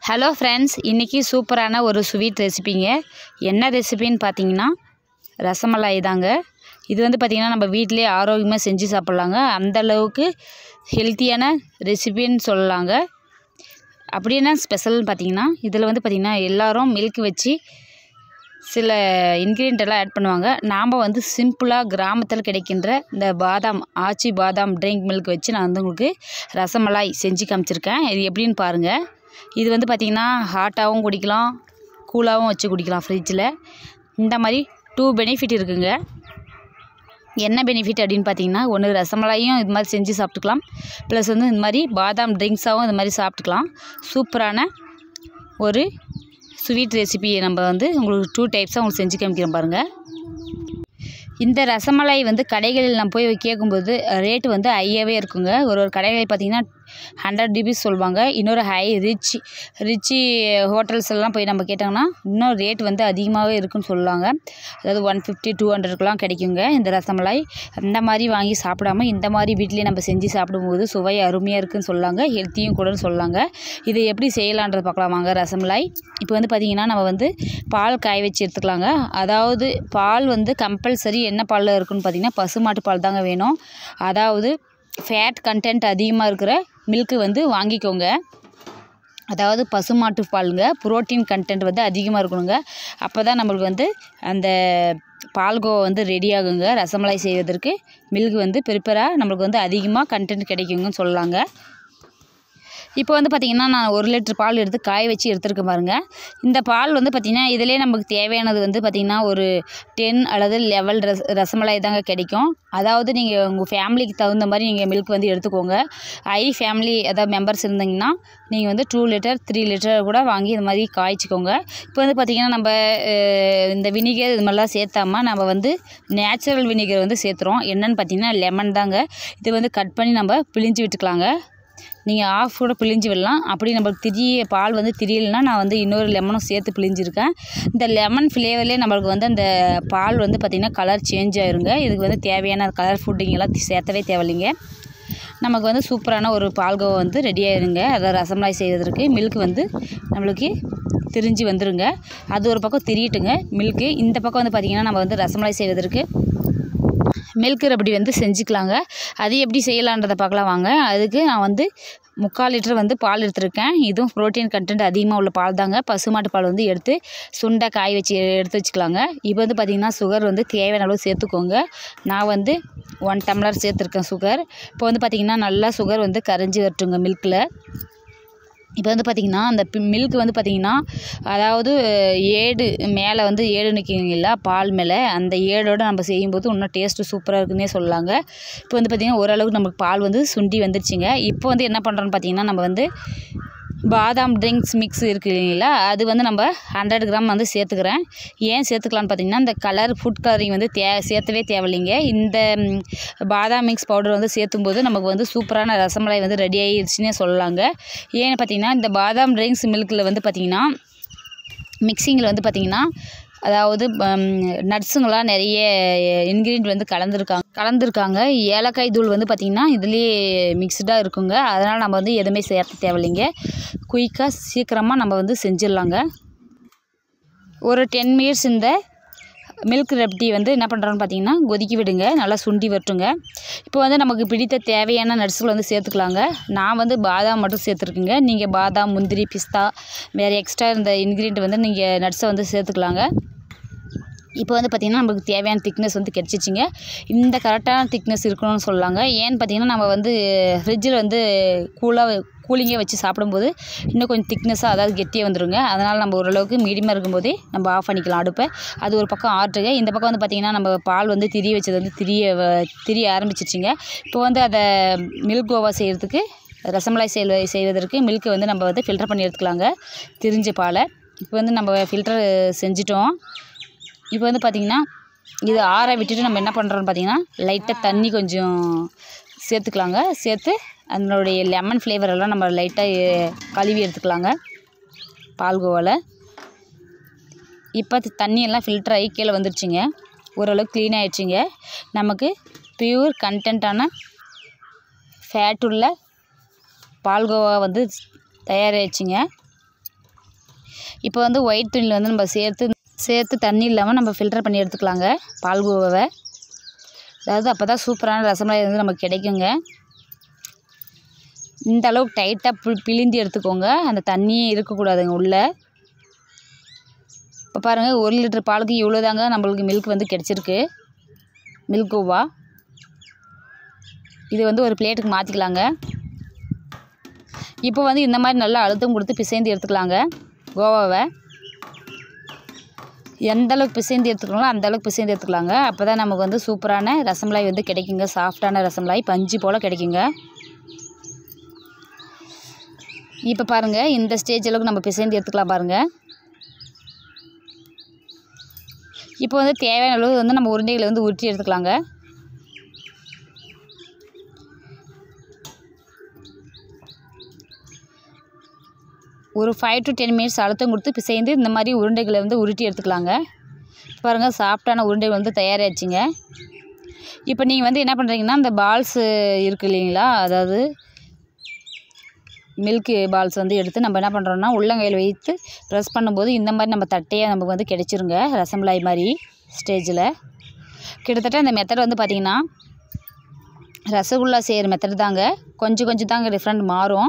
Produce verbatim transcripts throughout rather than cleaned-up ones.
Hello friends, இன்றைக்கி சூப்பரான ஒரு ஸ்வீட் ரெசிபிங்க. என்ன ரெசிபின்னு பார்த்தீங்கன்னா ரசமலாய் தாங்க. இது வந்து பார்த்திங்கன்னா நம்ம வீட்டிலே ஆரோக்கியமாக செஞ்சு சாப்பிட்லாங்க. அந்தளவுக்கு ஹெல்த்தியான ரெசிபின்னு சொல்லலாங்க. அப்படி என்ன ஸ்பெஷல்னு பார்த்திங்கன்னா இதில் வந்து பார்த்திங்கன்னா எல்லோரும் மில்க் வச்சு சில இன்க்ரீடியன்ட் எல்லாம் ஆட் பண்ணுவாங்க. நாம் வந்து சிம்பிளாக கிராமத்தில் கிடைக்கின்ற இந்த பாதாம் ஆச்சி பாதாம் ட்ரிங்க் மில்க் வச்சு நான் வந்து உங்களுக்கு ரசமலாய் செஞ்சு காமிச்சிருக்கேன். இது எப்படின்னு பாருங்கள். இது வந்து பார்த்திங்கன்னா ஹாட்டாகவும் குடிக்கலாம், கூலாகவும் வச்சு குடிக்கலாம் ஃப்ரிட்ஜில். இந்த மாதிரி டூ பெனிஃபிட் இருக்குங்க. என்ன பெனிஃபிட் அப்படின்னு பார்த்தீங்கன்னா, ஒன்று ரசமலாயும் இது மாதிரி செஞ்சு சாப்பிட்டுக்கலாம், ப்ளஸ் வந்து இந்த மாதிரி பாதாம் ட்ரிங்க்ஸாகவும் இது மாதிரி சாப்பிட்டுக்கலாம். சூப்பரான ஒரு ஸ்வீட் ரெசிபியை நம்ம வந்து உங்களுக்கு டூ டைப்ஸாக உங்களுக்கு செஞ்சு காமிக்கிறோம் பாருங்கள். இந்த ரசமலாய் வந்து கடைகளில் நம்ம போய் கேட்கும்போது ரேட்டு வந்து ஹையாகவே இருக்குங்க. ஒரு ஒரு கடைகளில் பார்த்திங்கன்னா ஹண்ட்ரட் ருபீஸ் சொல்லுவாங்க. இன்னொரு ஹை ரிச் ரிச்சி ஹோட்டல்ஸ் எல்லாம் போய் நம்ம கேட்டாங்கன்னா இன்னும் ரேட் வந்து அதிகமாகவே இருக்குன்னு சொல்லுவாங்க. அதாவது ஒன் ஃபிஃப்டி டூ ஹண்ட்ரட்க்குலாம் கிடைக்குங்க இந்த ரசமலாய். அந்த மாதிரி வாங்கி சாப்பிடாமல் இந்த மாதிரி வீட்டிலேயே நம்ம செஞ்சு சாப்பிடும்போது சுவை அருமையாக இருக்குதுன்னு சொல்லாங்க, ஹெல்த்தியும் கூடன்னு சொல்லாங்க. இதை எப்படி செய்யலான்றது பார்க்கலாம் வாங்க. ரசமலாய் இப்போ வந்து பார்த்திங்கன்னா நம்ம வந்து பால் காய வச்சு எடுத்துக்கலாங்க. அதாவது பால் வந்து கம்பல்சரி என்ன பாலில் இருக்குதுன்னு பார்த்திங்கன்னா பசுமாட்டு பால் தாங்க வேணும். அதாவது ஃபேட் கண்டென்ட் அதிகமாக இருக்கிற மில்க்கு வந்து வாங்கிக்கோங்க. அதாவது பசுமாட்டு பாலுங்க. புரோட்டீன் கண்டென்ட் வந்து அதிகமாக இருக்கணுங்க. அப்போ தான் நம்மளுக்கு வந்து அந்த பால்கோவா வந்து ரெடி ஆகுங்க. ரசமலாய் செய்வதற்கு மில்க் வந்து ப்ரிப்பராக நம்மளுக்கு வந்து அதிகமாக கண்டென்ட் கிடைக்குங்கன்னு சொல்லலாங்க. இப்போ வந்து பார்த்திங்கன்னா நான் ஒரு லிட்டர் பால் எடுத்து காய வச்சு எடுத்துருக்கேன் பாருங்கள். இந்த பால் வந்து பார்த்திங்கன்னா இதிலே நமக்கு தேவையானது வந்து பார்த்திங்கன்னா ஒரு டென் அல்லது லெவல் ரஸ் ரசமலாய் தாங்க கிடைக்கும். அதாவது நீங்கள் உங்கள் ஃபேமிலிக்கு தகுந்த மாதிரி நீங்கள் மில்க் வந்து எடுத்துக்கோங்க. ஐ ஃபேமிலி அதாவது மெம்பர்ஸ் இருந்தீங்கன்னா நீங்கள் வந்து டூ லிட்டர் த்ரீ லிட்டர் கூட வாங்கி இது மாதிரி காய்ச்சிக்கோங்க. இப்போ வந்து பார்த்திங்கன்னா நம்ம இந்த வினிகர் இது மாதிரிலாம் சேர்த்தாமல் நம்ம வந்து நேச்சுரல் வினிகர் வந்து சேர்த்துறோம். என்னென்னு பார்த்திங்கன்னா லெமன் தாங்க. இது வந்து கட் பண்ணி நம்ம பிழிஞ்சு விட்டுக்கலாங்க. நீங்கள் ஆஃப் கூட பிழிஞ்சு விடலாம். அப்படி நம்மளுக்கு திரிய பால் வந்து திரியலைன்னா நான் வந்து இன்னொரு லெமனும் சேர்த்து பிழிஞ்சிருக்கேன். இந்த லெமன் ஃப்ளேவர்லேயே நம்மளுக்கு வந்து அந்த பால் வந்து பார்த்திங்கன்னா கலர் சேஞ்ச் ஆயிருங்க. இதுக்கு வந்து தேவையான கலர் ஃபுட்டிங்கெல்லாம் சேர்த்தவே தேவையில்லைங்க. நமக்கு வந்து சூப்பரான ஒரு பால்கோவா வந்து ரெடி ஆயிருங்க. அதை ரசமலாய் செய்வதற்கு மில்க் வந்து நம்மளுக்கு திரிஞ்சு வந்துடுங்க. அது ஒரு பக்கம் திரியட்டுங்க மில்க்கு. இந்த பக்கம் வந்து பார்த்திங்கன்னா நம்ம வந்து ரசமலாய் செய்வதற்கு மில்க் ரபடி வந்து செஞ்சுக்கலாங்க. அது எப்படி செய்யலான்றதை பார்க்கலாம் வாங்க. அதுக்கு நான் வந்து முக்கால் லிட்டர் வந்து பால் எடுத்துருக்கேன். இதுவும் ப்ரோட்டீன் கண்டென்ட் அதிகமாக உள்ள பால் தாங்க. பசுமாட்டு பால் வந்து எடுத்து சுண்டை காய வச்சு எடுத்து வச்சுக்கலாங்க. இப்போ வந்து பார்த்திங்கன்னா சுகர் வந்து தேவையான அளவு சேர்த்துக்கோங்க. நான் வந்து ஒன் டம்ளர் சேர்த்துருக்கேன் சுகர். இப்போ வந்து பார்த்திங்கன்னா நல்லா சுகர் வந்து கரைஞ்சி வரட்டுங்க மில்கில். இப்போ வந்து பார்த்திங்கன்னா அந்த மில்க் வந்து பார்த்திங்கன்னா அதாவது ஏடு மேலே வந்து ஏடு நிற்கிங்களா பால் மேலே, அந்த ஏடோடு நம்ம செய்யும்போது இன்னும் டேஸ்ட்டு சூப்பராக இருக்குன்னே சொல்லலாங்க. இப்போ வந்து பார்த்திங்கன்னா ஓரளவுக்கு நமக்கு பால் வந்து சுண்டி வந்துருச்சுங்க. இப்போ வந்து என்ன பண்ணுறோன்னு பார்த்திங்கன்னா நம்ம வந்து பாதாம் ட்ரிங்க்ஸ் மிக்ஸ் இருக்குது இல்லைங்களா, அது வந்து நம்ம ஹண்ட்ரட் கிராம் வந்து சேர்த்துக்கிறேன். ஏன் சேர்த்துக்கலான்னு பார்த்திங்கன்னா இந்த கலர் ஃபுட் கலரிங் வந்து தே சேர்த்தவே தேவையில்லைங்க. இந்த பாதாம் மிக்ஸ் பவுடர் வந்து சேர்த்தும்போது நமக்கு வந்து சூப்பரான ரசமலாய் வந்து ரெடி ஆகிடுச்சுன்னே சொல்லலாங்க. ஏன்னு பார்த்திங்கன்னா இந்த பாதாம் ட்ரிங்க்ஸ் மில்கில் வந்து பார்த்திங்கன்னா மிக்சிங்கில் வந்து பார்த்திங்கன்னா அதாவது நட்ஸுங்களாம் நிறைய இன்க்ரீடியன்ட் வந்து கலந்துருக்காங்க கலந்துருக்காங்க ஏலக்காய் தூள் வந்து பார்த்திங்கன்னா இதுலேயே மிக்ஸ்டாக இருக்குங்க. அதனால் நம்ம வந்து எதுவுமே சேர்த்த தேவையில்லைங்க. குயிக்காக சீக்கிரமாக நம்ம வந்து செஞ்சிடலாங்க. ஒரு டென் மினிட்ஸ் இந்த மில்க் ரப்டி வந்து என்ன பண்ணுறோன்னு பார்த்திங்கன்னா கொதிக்க விடுங்க. நல்லா சுண்டி வரட்டுங்க. இப்போ வந்து நமக்கு பிடித்த தேவையான நட்ஸுகள் வந்து சேர்த்துக்கலாங்க. நான் வந்து பாதாம் மட்டும் சேர்த்துருக்குங்க. நீங்கள் பாதாம், முந்திரி, பிஸ்தா வேறு எக்ஸ்ட்ரா இந்த இன்க்ரீடியன்ட் வந்து நீங்கள் நட்ஸை வந்து சேர்த்துக்கலாங்க. இப்போ வந்து பார்த்திங்கன்னா நம்மளுக்கு தேவையான திக்னஸ் வந்து கிடச்சிச்சிங்க. இந்த கரெக்டான திக்னஸ் இருக்கணும்னு சொல்லலாங்க. ஏன்னு பார்த்திங்கன்னா நம்ம வந்து ஃப்ரிட்ஜில் வந்து கூலாக கூலிங்கே வச்சு சாப்பிடும்போது இன்னும் கொஞ்சம் திக்னஸாக அதாவது கெட்டியாக வந்துடுங்க. அதனால் நம்ம ஓரளவுக்கு மீடியமாக இருக்கும்போதே நம்ம ஆஃப் பண்ணிக்கலாம் அடுப்பை. அது ஒரு பக்கம் ஆட்டுங்க. இந்த பக்கம் வந்து பார்த்திங்கன்னா நம்ம பால் வந்து திரிய வச்சது வந்து திரிய திரிய ஆரம்பிச்சிச்சிங்க. இப்போ வந்து அதை மில்க் கோவா செய்கிறதுக்கு ரசமலாய் செய் செய்வதற்கு மில்க்கை வந்து நம்ம வந்து ஃபில்டர் பண்ணி எடுத்துக்கலாங்க, திரிஞ்ச பாலை. இப்போ வந்து நம்ம ஃபில்டர் செஞ்சிட்டோம். இப்போ வந்து பார்த்திங்கன்னா இது ஆற விட்டுட்டு நம்ம என்ன பண்ணுறோன்னு பார்த்திங்கன்னா லைட்டாக தண்ணி கொஞ்சம் சேர்த்துக்கலாங்க. சேர்த்து அதனுடைய லெமன் ஃப்ளேவர் எல்லாம் நம்ம லைட்டாக கழுவி எடுத்துக்கலாங்க பால்கோவாவில். இப்போ தண்ணியெல்லாம் ஃபில்டர் ஆகி கீழே வந்துடுச்சுங்க. ஓரளவுக்கு க்ளீன் ஆகிடுச்சிங்க. நமக்கு ப்யூர் கண்டென்ட்டான ஃபேட் உள்ள பால்கோவா வந்து தயாராகிடுச்சிங்க. இப்போ வந்து ஒயிட் துணியில் வந்து நம்ம சேர்த்து சேர்த்து தண்ணி இல்லாமல் நம்ம ஃபில்டர் பண்ணி எடுத்துக்கலாங்க பால்கோவாவை. அதாவது அப்போ தான் சூப்பரான ரசமலாய் வந்து நமக்கு கிடைக்குங்க. இந்த அளவுக்கு டைட்டாக பி பிழிந்து எடுத்துக்கோங்க. அந்த தண்ணியே இருக்கக்கூடாதுங்க உள்ளே. இப்போ பாருங்கள், ஒரு லிட்டர் பாலுக்கு இவ்வளோ தாங்க நம்மளுக்கு மில்க் வந்து கிடச்சிருக்கு, மில்க் கோவா. இது வந்து ஒரு பிளேட்டுக்கு மாற்றிக்கலாங்க. இப்போ வந்து இந்த மாதிரி நல்லா அழுத்தம் கொடுத்து பிசைந்து எடுத்துக்கலாங்க கோவாவை. எந்த அளவுக்கு பிசைந்து எடுத்துக்கணும் அந்த அளவுக்கு பிசைந்து எடுத்துக்கலாங்க. அப்போ தான் நமக்கு வந்து சூப்பரான ரசமலாய் வந்து கிடைக்குங்க. சாஃப்டான ரசமலாய் பஞ்சு போல் கிடைக்குங்க. இப்போ பாருங்கள், இந்த ஸ்டேஜ் அளவுக்கு நம்ம பிசைந்து எடுத்துக்கலாம் பாருங்கள். இப்போ வந்து தேவையான அளவு வந்து நம்ம உருண்டைகளை வந்து உருட்டி எடுத்துக்கலாங்க. ஒரு ஃபைவ் டு டென் மினிட்ஸ் அழுத்தம் கொடுத்து பிசைந்து இந்த மாதிரி உருண்டைகளை வந்து உருட்டி எடுத்துக்கலாங்க. பாருங்கள், சாஃப்டான உருண்டைகள் வந்து தயாராகிடுச்சிங்க. இப்போ நீங்கள் வந்து என்ன பண்ணுறீங்கன்னா, இந்த பால்ஸு இருக்குது இல்லைங்களா, அதாவது மில்க் பால்ஸ் வந்து எடுத்து நம்ம என்ன பண்ணுறோன்னா உள்ளங்கையில் வைத்து ப்ரெஸ் பண்ணும்போது இந்த மாதிரி நம்ம தட்டையாக நமக்கு வந்து கிடைச்சிருங்க ரசமலாய் மாதிரி ஸ்டேஜில். கிட்டத்தட்ட இந்த மெத்தட் வந்து பார்த்திங்கன்னா ரசகுல்லா செய்கிற மெத்தட் தாங்க. கொஞ்சம் கொஞ்சம் தாங்க டிஃப்ரெண்ட் மாறும்.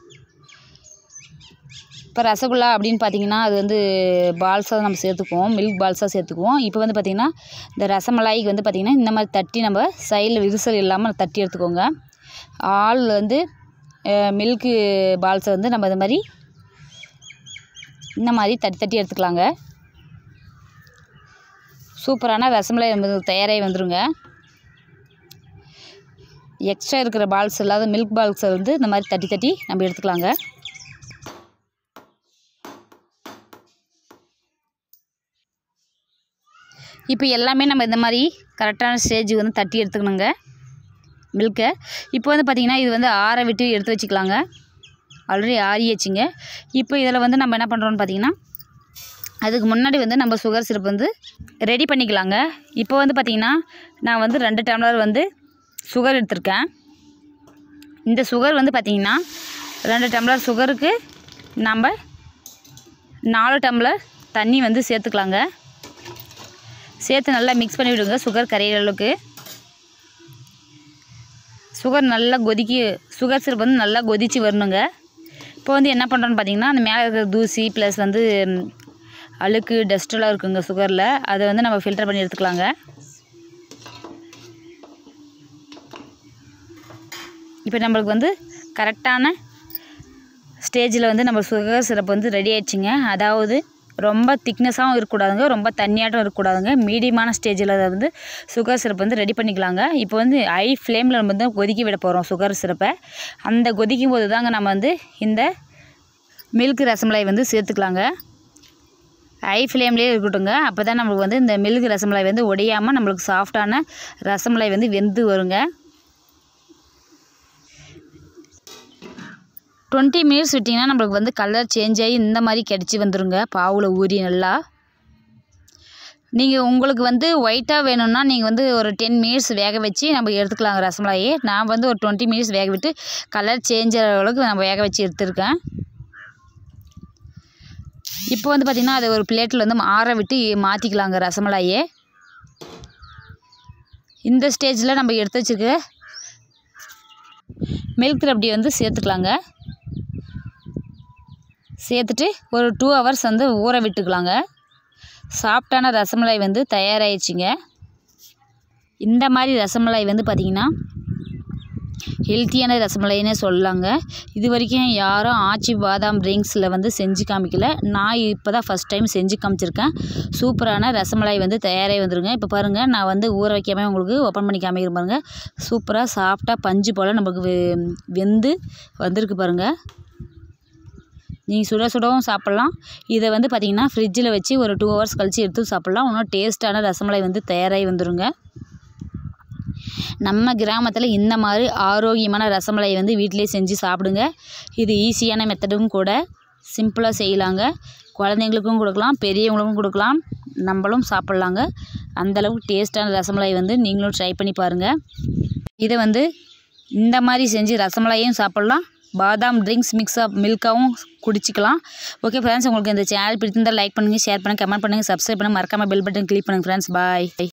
இப்போ ரசகுல்லா அப்படின்னு பார்த்திங்கன்னா அது வந்து பால்ஸாக நம்ம சேர்த்துக்குவோம், மில்க் பால்ஸாக சேர்த்துக்குவோம். இப்போ வந்து பார்த்திங்கன்னா இந்த ரசமலாய்க்கு வந்து பார்த்திங்கன்னா இந்த மாதிரி தட்டி நம்ம சைடில் விரிசல் இல்லாமல் தட்டி எடுத்துக்கோங்க. ஆள் வந்து மில்க்கு பால்ஸை வந்து நம்ம இது மாதிரி இந்த மாதிரி தட்டி தட்டி எடுத்துக்கலாங்க. சூப்பரான ரசமலாய் வந்து தயாராகி வந்துடுங்க. எக்ஸ்ட்ரா இருக்கிற பால்ஸ் இல்லாத மில்க் பால்ஸை வந்து இந்த மாதிரி தட்டி தட்டி நம்ம எடுத்துக்கலாங்க. இப்போ எல்லாமே நம்ம இந்த மாதிரி கரெக்டான ஸ்டேஜுக்கு வந்து தட்டி எடுத்துக்கணுங்க மில்கை. இப்போ வந்து பார்த்திங்கன்னா இது வந்து ஆற விட்டு எடுத்து வச்சுக்கலாங்க. ஆல்ரெடி ஆறியாச்சுங்க. இப்போ இதில் வந்து நம்ம என்ன பண்ணுறோன்னு பார்த்திங்கன்னா அதுக்கு முன்னாடி வந்து நம்ம சுகர் சிரப் வந்து ரெடி பண்ணிக்கலாங்க. இப்போ வந்து பார்த்திங்கன்னா நான் வந்து ரெண்டு டம்ளர் வந்து சுகர் எடுத்திருக்கேன். இந்த சுகர் வந்து பார்த்திங்கன்னா ரெண்டு டம்ளர் சுகருக்கு நம்ம நாலு டம்ளர் தண்ணி வந்து சேர்த்துக்கலாங்க. சேர்த்து நல்லா மிக்ஸ் பண்ணி விடுங்க சுகர் கரையிற அளவுக்கு. சுகர் நல்லா கொதிக்கி சுகர் சிரப் வந்து நல்லா கொதித்து வரணுங்க. இப்போ வந்து என்ன பண்ணுறோன்னு பார்த்திங்கன்னா அந்த மேலே இருக்கிற தூசி ப்ளஸ் வந்து அழுக்கு டஸ்ட்டெல்லாம் இருக்குங்க சுகரில், அதை வந்து நம்ம ஃபில்டர் பண்ணி எடுத்துக்கலாங்க. இப்போ நம்மளுக்கு வந்து கரெக்டான ஸ்டேஜில் வந்து நம்ம சுகர் சிரப் வந்து ரெடி ஆகிடுச்சிங்க. அதாவது ரொம்ப திக்னஸாகவும் இருக்கக்கூடாதுங்க, ரொம்ப தண்ணியாட்டம் இருக்கக்கூடாதுங்க, மீடியமான ஸ்டேஜில் அதை வந்து சுகர் சிரப் வந்து ரெடி பண்ணிக்கலாங்க. இப்போ வந்து ஹை ஃப்ளேமில் நம்ம வந்து கொதிக்க விட போகிறோம் சுகர் சிரப்பை. அந்த கொதிக்கும் போது தாங்க நம்ம வந்து இந்த மில்க் ரசமலாய் வந்து சேர்த்துக்கலாங்க. ஹை ஃப்ளேம்லேயே இருக்கட்டுங்க. அப்போ தான் நம்மளுக்கு வந்து இந்த மில்க் ரசமலாய் வந்து உடையாமல் நம்மளுக்கு சாஃப்டான ரசமலாய் வந்து வெந்து வருங்க. டுவெண்ட்டி மினிட்ஸ் விட்டிங்கன்னா நம்மளுக்கு வந்து கலர் சேஞ்ச் ஆகி இந்த மாதிரி கிடச்சி வந்துடுங்க பாவில் ஊறி நல்லா. நீங்கள் உங்களுக்கு வந்து ஒயிட்டாக வேணும்னா நீங்கள் வந்து ஒரு டென் மினிட்ஸ் வேக வச்சு நம்ம எடுத்துக்கலாங்க ரசமலாயே. நான் வந்து ஒரு டுவெண்ட்டி மினிட்ஸ் வேக விட்டு கலர் சேஞ்ச் ஆகிற அளவுக்கு நான் வேக வச்சு எடுத்துருக்கேன். இப்போ வந்து பார்த்திங்கன்னா அதை ஒரு பிளேட்டில் வந்து ஆற விட்டு மாற்றிக்கலாங்க ரசமலாயே. இந்த ஸ்டேஜில் நம்ம எடுத்து வச்சுருக்க மில்க் ரப்டி வந்து சேர்த்துக்கலாங்க. சேர்த்துட்டு ஒரு டூ ஹவர்ஸ் வந்து ஊற விட்டுக்கலாங்க. சாஃப்டான ரசமலாய் வந்து தயாராகிடுச்சிங்க. இந்த மாதிரி ரசமலாய் வந்து பார்த்திங்கன்னா ஹெல்த்தியான ரசமலாயினே சொல்லலாங்க. இது வரைக்கும் யாரும் ஆச்சி பாதாம் ட்ரிங்க்ஸில் வந்து செஞ்சு காமிக்கல. நான் இப்போ தான் ஃபஸ்ட் டைம் செஞ்சு காமிச்சிருக்கேன். சூப்பரான ரசமலாய் வந்து தயாராகி வந்துருங்க. இப்போ பாருங்கள், நான் வந்து ஊற வைக்காமல் உங்களுக்கு ஓப்பன் பண்ணி காமிக்கிறேன் பாருங்கள். சூப்பராக சாஃப்டாக பஞ்சு போல் நமக்கு வெந்து வந்திருக்கு பாருங்கள். நீங்கள் சுட சுடவும் சாப்பிட்லாம். இதை வந்து பார்த்திங்கன்னா ஃப்ரிட்ஜில் வச்சு ஒரு டூ ஹவர்ஸ் கழித்து எடுத்து சாப்பிட்லாம். இன்னும் டேஸ்ட்டான ரசமலாய் வந்து தயாராகி வந்துடுங்க. நம்ம கிராமத்தில் இந்த மாதிரி ஆரோக்கியமான ரசமலாய் வந்து வீட்டிலே செஞ்சு சாப்பிடுங்க. இது ஈஸியான மெத்தடும் கூட, சிம்பிளாக செய்யலாங்க. குழந்தைங்களுக்கும் கொடுக்கலாம், பெரியவங்களுக்கும் கொடுக்கலாம், நம்மளும் சாப்பிட்லாங்க. அந்தளவுக்கு டேஸ்ட்டான ரசமலாய் வந்து நீங்களும் ட்ரை பண்ணி பாருங்கள். இதை வந்து இந்த மாதிரி செஞ்சு ரசமலாயும் சாப்பிட்லாம், பாதாம் ட்ரிங்க்ஸ் மிக்ஸாக மில்காவும் குடிச்சிக்கலாம். ஓகே ஃப்ரெண்ட்ஸ், உங்களுக்கு இந்த சேனல் பிடிச்சிருந்தால் லைக் பண்ணுங்கள், ஷேர் பண்ணுங்கள், கமெண்ட் பண்ணுங்கள், சப்ஸ்கிரைப் பண்ணுங்கள், மறக்காமல் பெல் பட்டன் கிளிக் பண்ணுங்கள் ஃப்ரெண்ட்ஸ். பாய்.